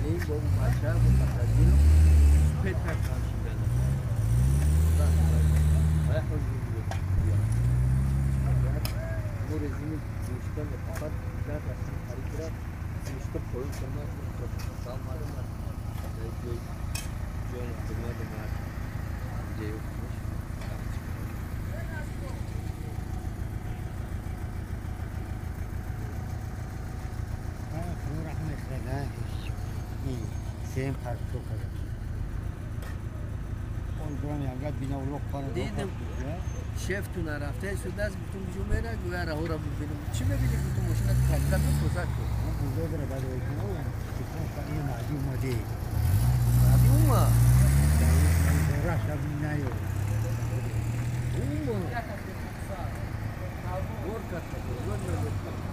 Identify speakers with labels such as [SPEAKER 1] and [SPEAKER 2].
[SPEAKER 1] این با اون بچه و متدین پتر کامشون بله های حضور بیا مورزین مشکل فقط در رسم حریف مشکل پایین کنند سال معلوم است جای جان خدمت مرد جای خودش سیم پرتو کرد. اون دوران یانگات بینا ولو خانه دیدم شف تو نرفته شده است گفتم بیشو میره گویا راه را ببینم چی میبینی گفتم ماشین کلکت رو کوزک کرد اون بزرگ را بعد وقتی اون کتاب خانه معدی اومده معدی اومد راش ابی نیو اومد ور کرد